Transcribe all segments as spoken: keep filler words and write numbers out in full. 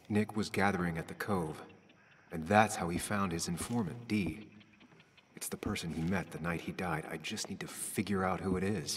Nick was gathering at the Cove, and that's how he found his informant, Dee. It's the person he met the night he died. I just need to figure out who it is.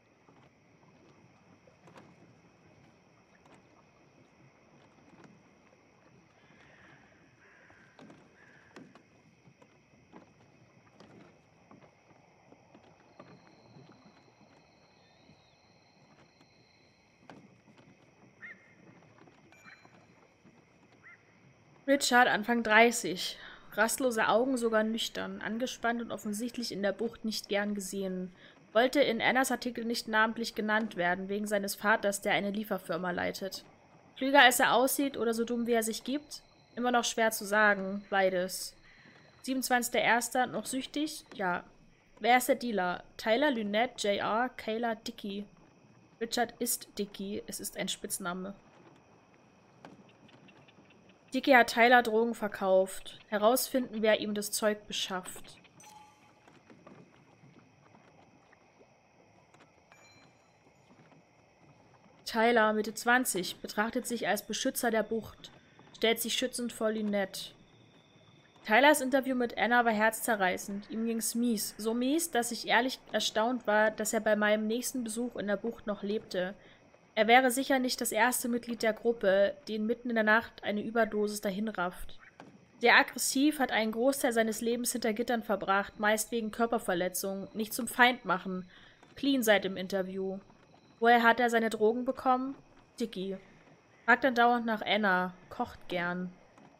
Richard, Anfang dreißig. Rastlose Augen, sogar nüchtern, angespannt und offensichtlich in der Bucht nicht gern gesehen. Wollte in Annas Artikel nicht namentlich genannt werden, wegen seines Vaters, der eine Lieferfirma leitet. Klüger als er aussieht oder so dumm wie er sich gibt? Immer noch schwer zu sagen, beides. siebenundzwanzigster erster noch süchtig? Ja. Wer ist der Dealer? Tyler, Lynette, J R, Kayla, Dicky. Richard ist Dicky, es ist ein Spitzname. Dicky hat Tyler Drogen verkauft. Herausfinden, wer ihm das Zeug beschafft. Tyler, Mitte zwanzig, betrachtet sich als Beschützer der Bucht, stellt sich schützend vor Lynette. Tylers Interview mit Anna war herzzerreißend. Ihm ging's mies. So mies, dass ich ehrlich erstaunt war, dass er bei meinem nächsten Besuch in der Bucht noch lebte. Er wäre sicher nicht das erste Mitglied der Gruppe, den mitten in der Nacht eine Überdosis dahinrafft. Sehr aggressiv, hat einen Großteil seines Lebens hinter Gittern verbracht, meist wegen Körperverletzung, nicht zum Feind machen. Clean seit dem Interview. Woher hat er seine Drogen bekommen? Dicky. Fragt dann dauernd nach Anna, kocht gern.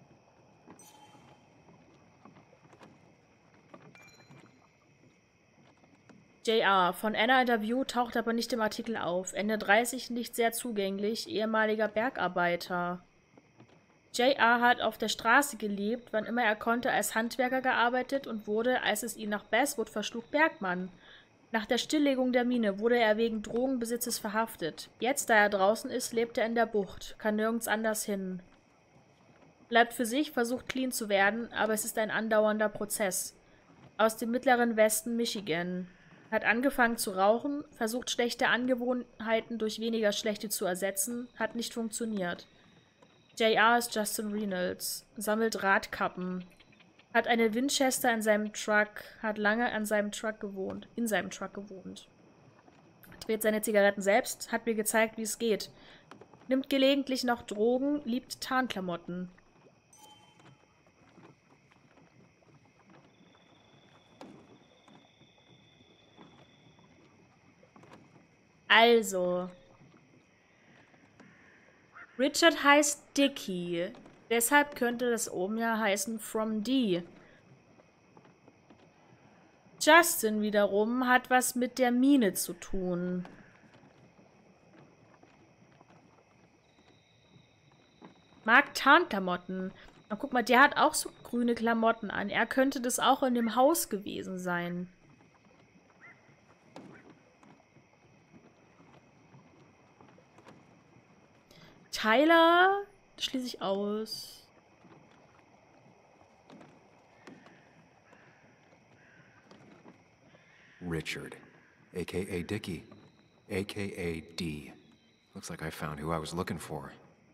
J R. Von Anna Interview taucht aber nicht im Artikel auf. Ende dreißig, nicht sehr zugänglich, ehemaliger Bergarbeiter. J R hat auf der Straße gelebt, wann immer er konnte, als Handwerker gearbeitet und wurde, als es ihn nach Basswood verschlug, Bergmann. Nach der Stilllegung der Mine wurde er wegen Drogenbesitzes verhaftet. Jetzt, da er draußen ist, lebt er in der Bucht, kann nirgends anders hin. Bleibt für sich, versucht clean zu werden, aber es ist ein andauernder Prozess. Aus dem mittleren Westen Michigan. Hat angefangen zu rauchen, versucht schlechte Angewohnheiten durch weniger schlechte zu ersetzen, hat nicht funktioniert. J R ist Justin Reynolds, sammelt Radkappen, hat eine Winchester in seinem Truck, hat lange an seinem Truck gewohnt, in seinem Truck gewohnt. Dreht seine Zigaretten selbst, hat mir gezeigt, wie es geht. Nimmt gelegentlich noch Drogen, liebt Tarnklamotten. Also, Richard heißt Dicky. Deshalb könnte das oben ja heißen From D. Justin wiederum hat was mit der Mine zu tun. Mag Tarnklamotten. Na, guck mal, der hat auch so grüne Klamotten an. Er könnte das auch in dem Haus gewesen sein. Tyler schließe ich aus. Richard, aka Dicky, aka D. Looks like I found who I was looking for.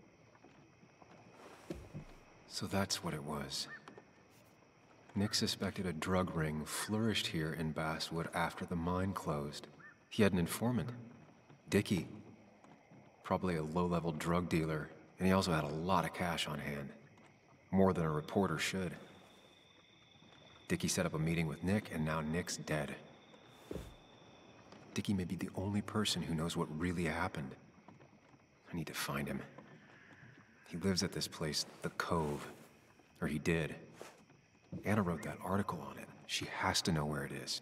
So that's what it was. Nick suspected a drug ring flourished here in Basswood after the mine closed. He had an informant, Dicky. Probably a low-level drug dealer, and he also had a lot of cash on hand. More than a reporter should. Dicky set up a meeting with Nick, and now Nick's dead. Dicky may be the only person who knows what really happened. I need to find him. He lives at this place, the Cove. Or he did. Anna wrote that article on it. She has to know where it is.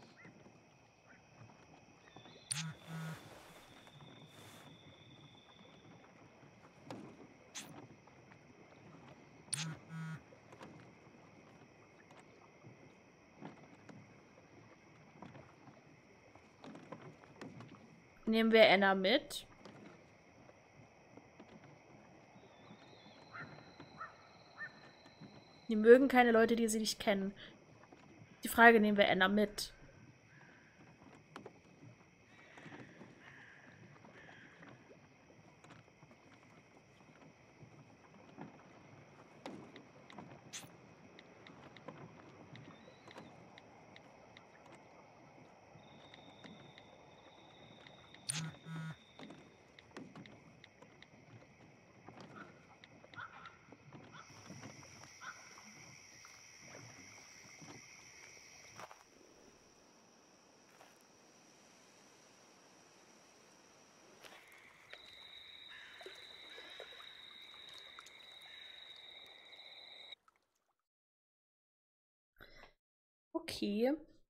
Nehmen wir Anna mit. Die mögen keine Leute, die sie nicht kennen. Die Frage, nehmen wir Anna mit. Okay.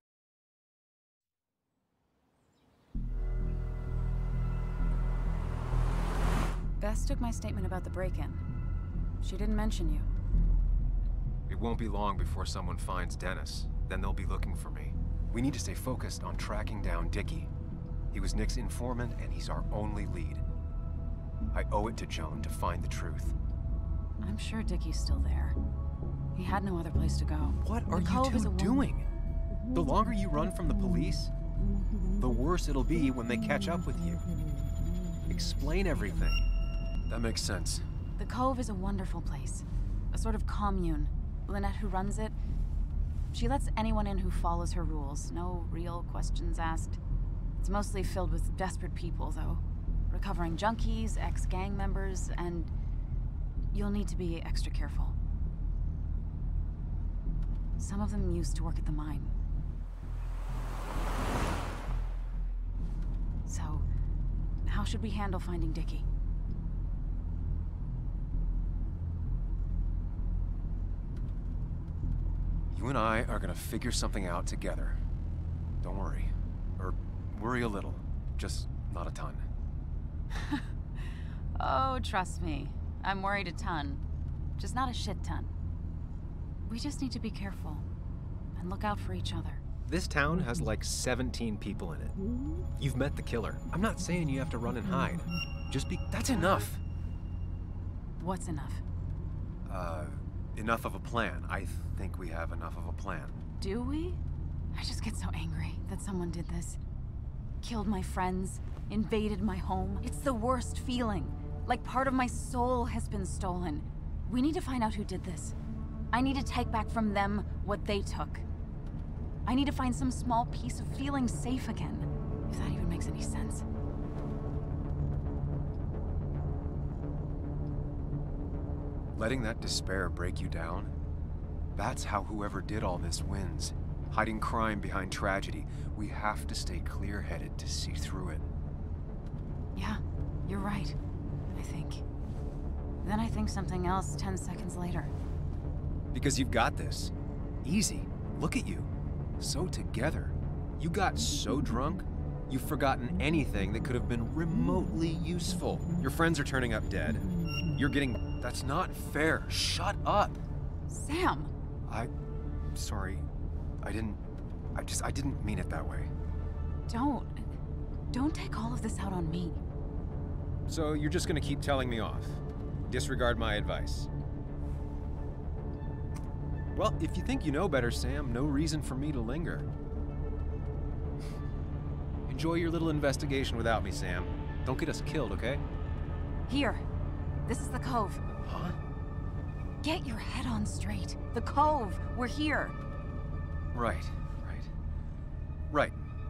Bess took my statement about the break-in. She didn't mention you. It won't be long before someone finds Dennis. Then they'll be looking for me. We need to stay focused on tracking down Dickie. He was Nick's informant, and he's our only lead. I owe it to Joan to find the truth. I'm sure Dickie's still there. He had no other place to go. What are The you Cove is two a wo- doing? The longer you run from the police, the worse it'll be when they catch up with you. Explain everything. That makes sense. The Cove is a wonderful place. A sort of commune. Lynette, who runs it, she lets anyone in who follows her rules. No real questions asked. It's mostly filled with desperate people, though. Recovering junkies, ex-gang members, and you'll need to be extra careful. Some of them used to work at the mine. So, how should we handle finding Dickie? You and I are gonna figure something out together. Don't worry. Or worry a little. Just not a ton. Oh, trust me. I'm worried a ton. Just not a shit ton. We just need to be careful. And look out for each other. This town has like seventeen people in it. You've met the killer. I'm not saying you have to run and hide. Just be... That's enough! What's enough? Uh, enough of a plan. I think we have enough of a plan. Do we? I just get so angry that someone did this. Killed my friends, invaded my home. It's the worst feeling. Like part of my soul has been stolen. We need to find out who did this. I need to take back from them what they took. I need to find some small piece of feeling safe again, if that even makes any sense. Letting that despair break you down? That's how whoever did all this wins. Hiding crime behind tragedy. We have to stay clear-headed to see through it. Yeah, you're right, I think. Then I think something else ten seconds later. Because you've got this. Easy. Look at you. So together. You got so drunk, you've forgotten anything that could have been remotely useful. Your friends are turning up dead. You're getting... That's not fair. Shut up. Sam! I... Sorry. I didn't... I just... I didn't mean it that way. Don't. Don't take all of this out on me. So you're just gonna keep telling me off? Disregard my advice? Well, if you think you know better, Sam, no reason for me to linger. Enjoy your little investigation without me, Sam. Don't get us killed, okay? Here. This is the Cove. Huh? Get your head on straight. The Cove. We're here. Right, right. Right.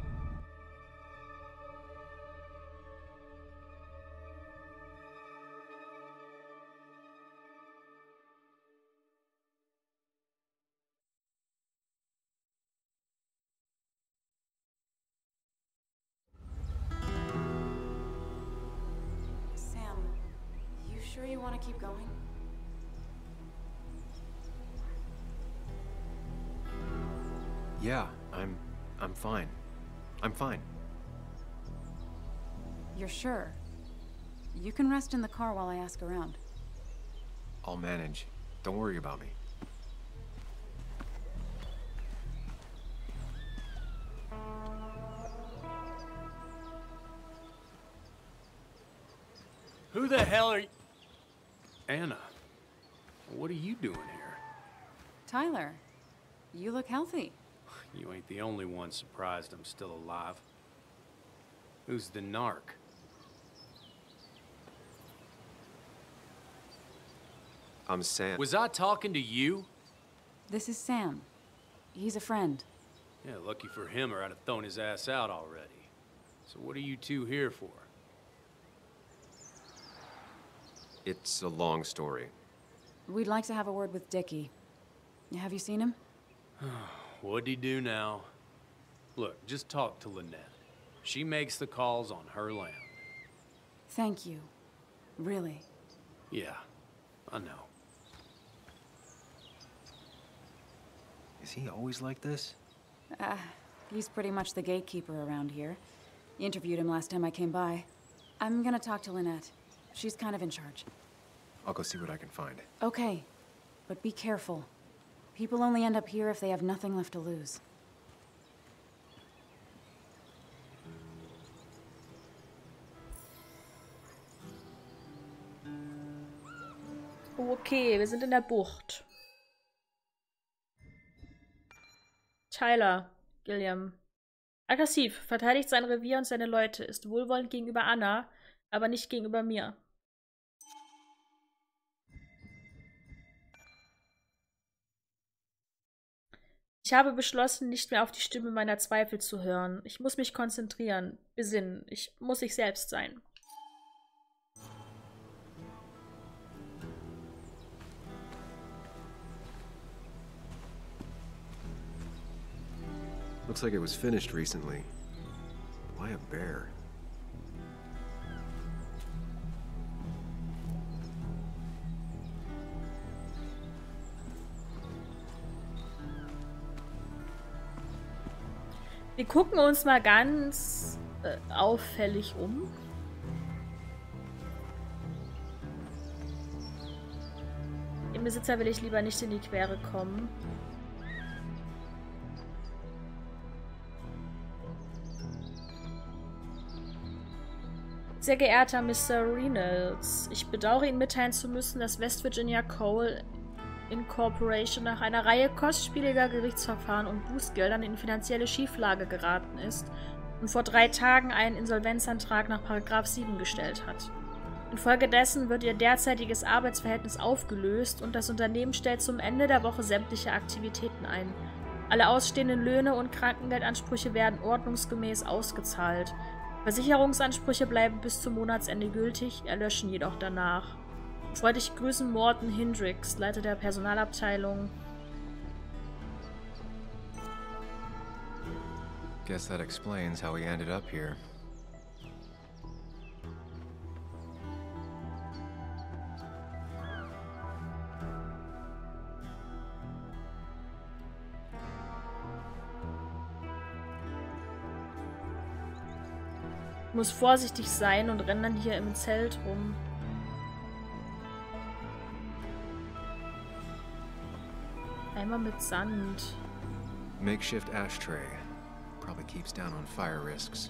Sam, you sure you want to keep going? Yeah, I'm... I'm fine. I'm fine. You're sure? You can rest in the car while I ask around. I'll manage. Don't worry about me. Who the hell are you? Anna, what are you doing here? Tyler, you look healthy. You ain't the only one surprised I'm still alive. Who's the narc? I'm Sam. Was I talking to you? This is Sam. He's a friend. Yeah, lucky for him, or I'd have thrown his ass out already. So what are you two here for? It's a long story. We'd like to have a word with Dickie. Have you seen him? What'd he do now? Look, just talk to Lynette. She makes the calls on her land. Thank you. Really. Yeah, I know. Is he always like this? Uh, he's pretty much the gatekeeper around here. Interviewed him last time I came by. I'm gonna talk to Lynette. She's kind of in charge. I'll go see what I can find. Okay, but be careful. People only end up here if they have nothing left to lose. Okay, wir sind in der Bucht. Tyler, Gilliam. Aggressiv, verteidigt sein Revier und seine Leute, ist wohlwollend gegenüber Anna, aber nicht gegenüber mir. Ich habe beschlossen, nicht mehr auf die Stimme meiner Zweifel zu hören. Ich muss mich konzentrieren, besinnen. Ich muss ich selbst sein. Looks like it was finished recently. Why a bear? Wir gucken uns mal ganz äh, auffällig um. Dem Besitzer will ich lieber nicht in die Quere kommen. Sehr geehrter Mister Reynolds, ich bedauere Ihnen mitteilen zu müssen, dass West Virginia Coal Incorporation nach einer Reihe kostspieliger Gerichtsverfahren und Bußgeldern in finanzielle Schieflage geraten ist und vor drei Tagen einen Insolvenzantrag nach Paragraph sieben gestellt hat. Infolgedessen wird ihr derzeitiges Arbeitsverhältnis aufgelöst und das Unternehmen stellt zum Ende der Woche sämtliche Aktivitäten ein. Alle ausstehenden Löhne und Krankengeldansprüche werden ordnungsgemäß ausgezahlt. Versicherungsansprüche bleiben bis zum Monatsende gültig, erlöschen jedoch danach. Freundlich grüßen Morton Hendricks, Leiter der Personalabteilung. Guess that explains how we ended up here. Ich muss vorsichtig sein und renne dann hier im Zelt rum. Einmal mit Sand. Makeshift ashtray. Probably keeps down on fire risks.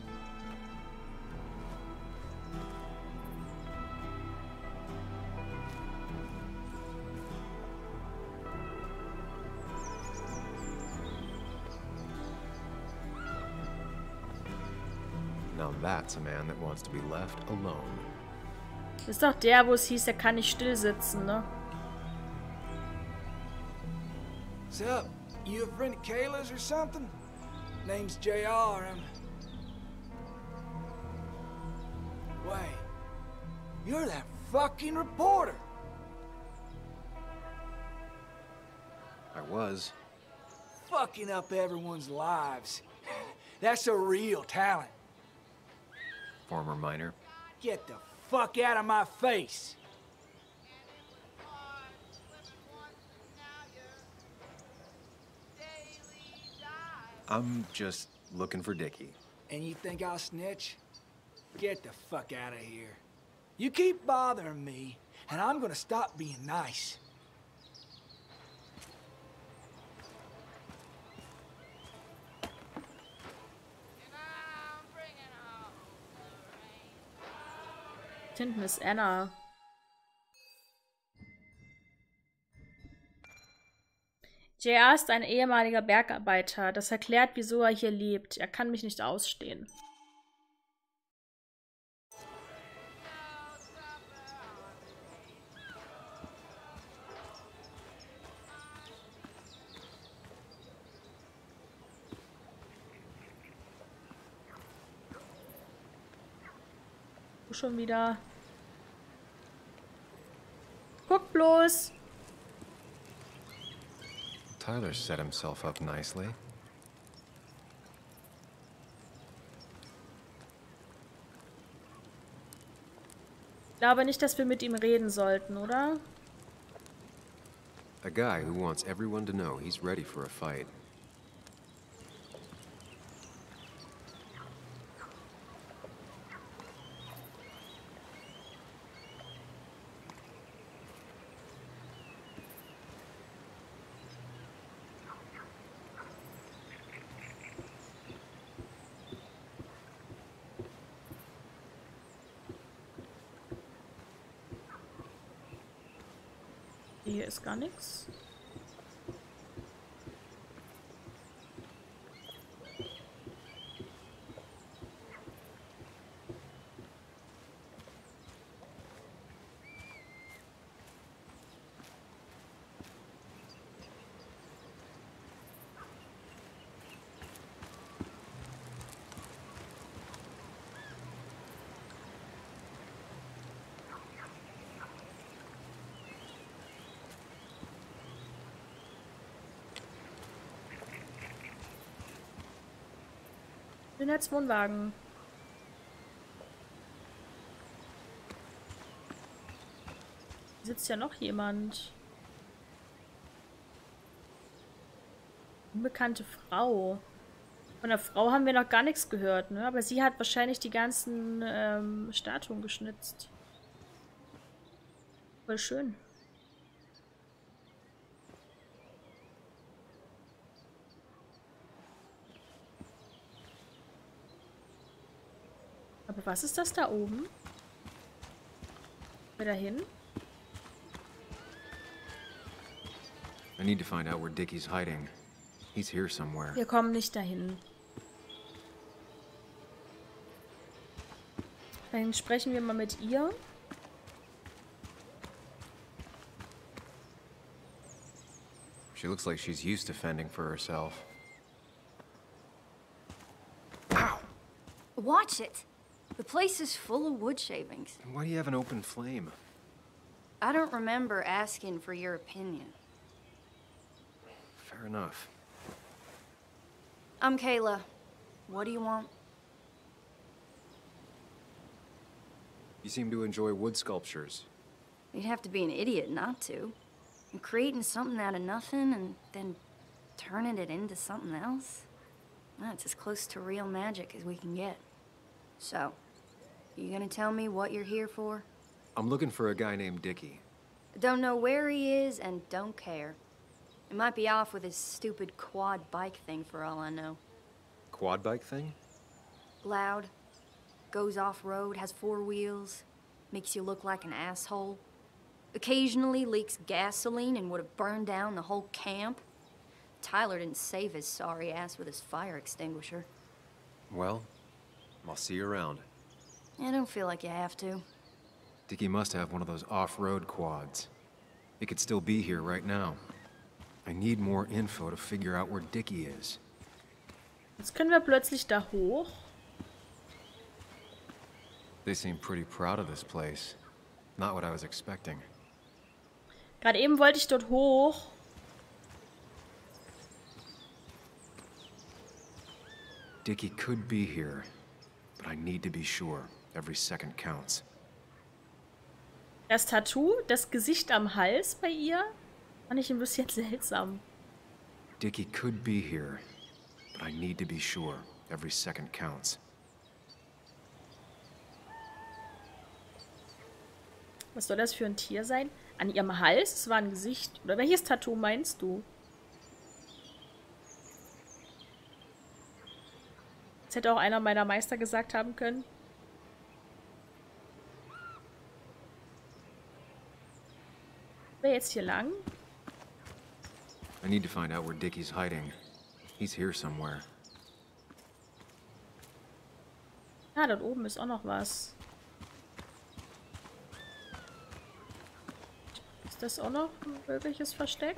Now that's a man that wants to be left alone. Das ist doch der, wo es hieß, er kann nicht still sitzen, ne? What's up? You a friend of Kayla's or something? Name's J R I'm... Wait. You're that fucking reporter! I was. Fucking up everyone's lives. That's a real talent. Former miner. Get the fuck out of my face! I'm just looking for Dickie. And you think I'll snitch? Get the fuck out of here. You keep bothering me, and I'm gonna stop being nice. Hinten ist Anna. J R ist ein ehemaliger Bergarbeiter. Das erklärt, wieso er hier lebt. Er kann mich nicht ausstehen. Du schon wieder. Guck bloß. Tyler set himself up nicely. Ich glaube nicht, dass wir mit ihm reden sollten, oder? A guy who wants everyone to know he's ready for a fight. Hier ist gar nichts. Den Netzwohnwagen. Hier sitzt ja noch jemand. Unbekannte Frau. Von der Frau haben wir noch gar nichts gehört, ne? Aber sie hat wahrscheinlich die ganzen ähm, Statuen geschnitzt. Voll schön. Aber was ist das da oben? Wir da hin? I need to find out where Dickie's hiding. He's here somewhere. Wir kommen nicht dahin. Dann sprechen wir mal mit ihr. She looks like she's used to fending for herself. Watch it. The place is full of wood shavings. And why do you have an open flame? I don't remember asking for your opinion. Fair enough. I'm Kayla. What do you want? You seem to enjoy wood sculptures. You'd have to be an idiot not to. And creating something out of nothing and then turning it into something else? That's as close to real magic as we can get. So, you gonna tell me what you're here for? I'm looking for a guy named Dickie. Don't know where he is and don't care. He might be off with his stupid quad bike thing for all I know. Quad bike thing? Loud, goes off-road, has four wheels, makes you look like an asshole. Occasionally leaks gasoline and would have burned down the whole camp. Tyler didn't save his sorry ass with his fire extinguisher. Well, I'll see you around. I don't feel like you have to. Dickie must have one of those off-road quads. It could still be here right now. I need more info to figure out where Dickie is. Jetzt können wir plötzlich da hoch. They seem pretty proud of this place. Not what I was expecting. Gerade eben wollte ich dort hoch. Dickie could be here, but I need to be sure. Every second counts. Das Tattoo, das Gesicht am Hals bei ihr, fand ich ein bisschen seltsam. Dickie could be here, but I need to be sure. Every second counts. Was soll das für ein Tier sein? An ihrem Hals? Es war ein Gesicht. Oder welches Tattoo meinst du? Das hätte auch einer meiner Meister gesagt haben können. Wer jetzt hier lang? I need to find out where Dickie's hiding. He's here somewhere. Ah, dort oben ist auch noch was. Ist das auch noch ein mögliches Versteck?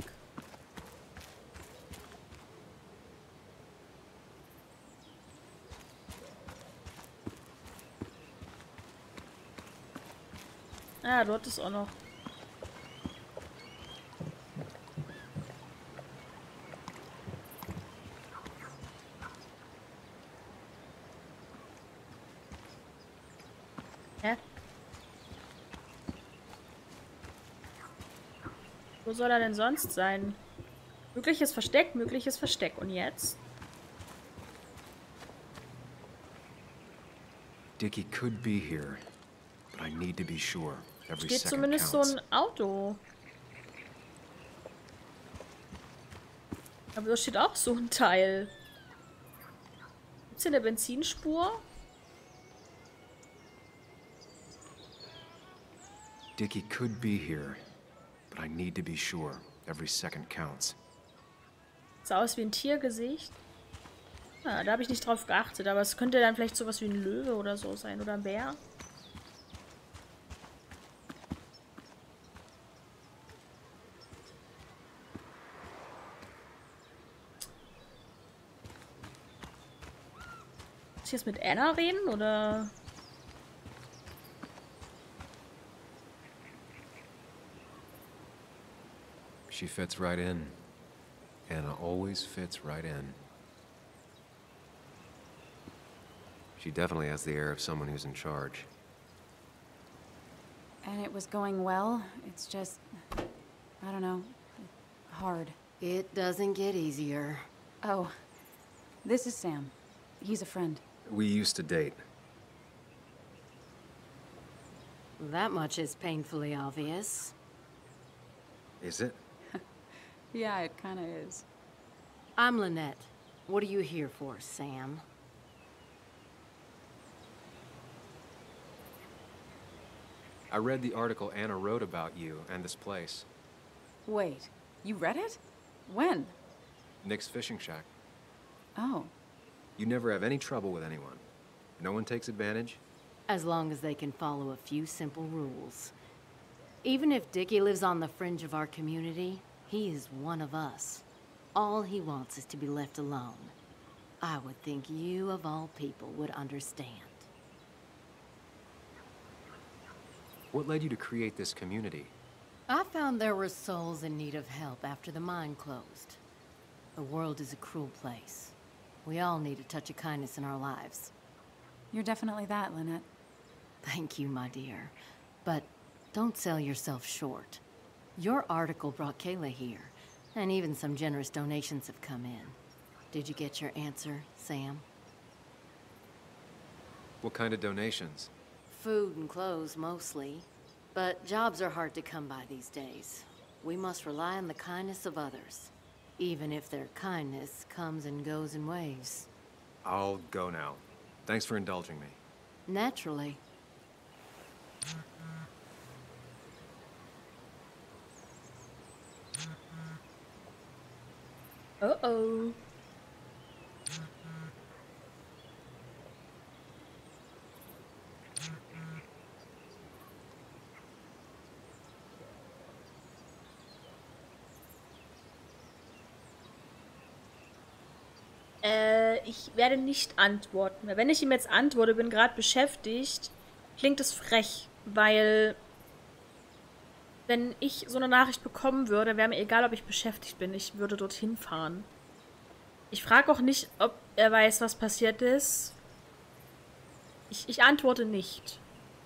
Ah, dort ist auch noch. Hä? Wo soll er denn sonst sein? Mögliches Versteck, mögliches Versteck. Und jetzt? Dickie could be here, but I need to be sure. Every Steht second zumindest so counts. ein Auto. Aber da steht auch so ein Teil. Gibt's hier eine Benzinspur? Dickie could be here, but I need to be sure. Every second counts. Sah aus wie ein Tiergesicht. Ah, da habe ich nicht drauf geachtet, aber es könnte dann vielleicht sowas wie ein Löwe oder so sein oder ein Bär. Muss ich jetzt mit Anna reden oder? She fits right in. Anna always fits right in. She definitely has the air of someone who's in charge. And it was going well. It's just, I don't know, hard. It doesn't get easier. Oh, this is Sam. He's a friend. We used to date. That much is painfully obvious. Is it? Yeah, it kind of is. I'm Lynette. What are you here for, Sam? I read the article Anna wrote about you and this place. Wait, you read it? When? Nick's Fishing Shack. Oh. You never have any trouble with anyone. No one takes advantage. As long as they can follow a few simple rules. Even if Dickie lives on the fringe of our community, he is one of us. All he wants is to be left alone. I would think you, of all people, would understand. What led you to create this community? I found there were souls in need of help after the mine closed. The world is a cruel place. We all need a touch of kindness in our lives. You're definitely that, Lynette. Thank you, my dear. But don't sell yourself short. Your article brought Kayla here, and even some generous donations have come in. Did you get your answer, Sam? What kind of donations? Food and clothes, mostly. But jobs are hard to come by these days. We must rely on the kindness of others, even if their kindness comes and goes in waves. I'll go now. Thanks for indulging me. Naturally. Uh-oh. Äh, ich werde nicht antworten. Wenn ich ihm jetzt antworte, bin gerade beschäftigt, klingt es frech, weil wenn ich so eine Nachricht bekommen würde, wäre mir egal, ob ich beschäftigt bin. Ich würde dorthin fahren. Ich frage auch nicht, ob er weiß, was passiert ist. Ich, ich antworte nicht.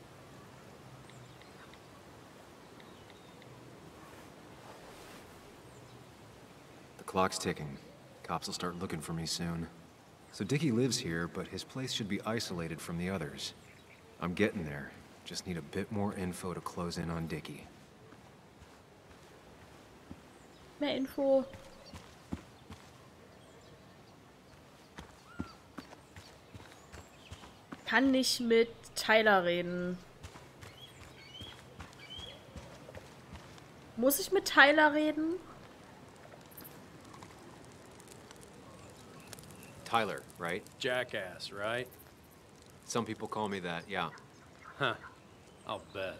The clock's ticking. Cops will start looking for me soon. So Dickie lives here, but his place should be isolated from the others. I'm getting there. Just need a bit more info to close in on Dickie. Mehr Info. Kann nicht mit Tyler reden. Muss ich mit Tyler reden? Tyler, right? Jackass, right? Some people call me that, yeah. Huh. I'll bet.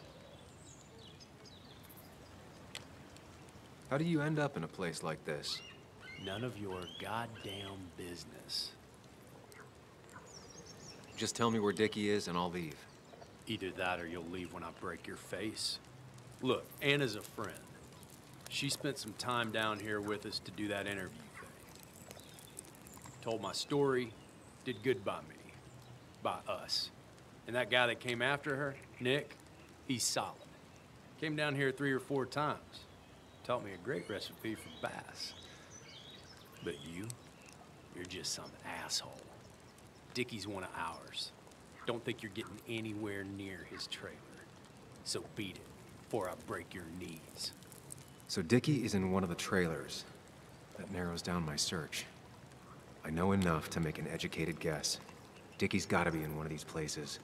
How do you end up in a place like this? None of your goddamn business. Just tell me where Dickie is and I'll leave. Either that or you'll leave when I break your face. Look, Anna's a friend. She spent some time down here with us to do that interview thing. Told my story, did good by me. By us. And that guy that came after her, Nick, he's solid. Came down here three or four times. Taught me a great recipe for bass. But you, you're just some asshole. Dickie's one of ours. Don't think you're getting anywhere near his trailer. So beat it, before I break your knees. So Dickie is in one of the trailers. That narrows down my search. I know enough to make an educated guess. Dickie's gotta be in one of these places.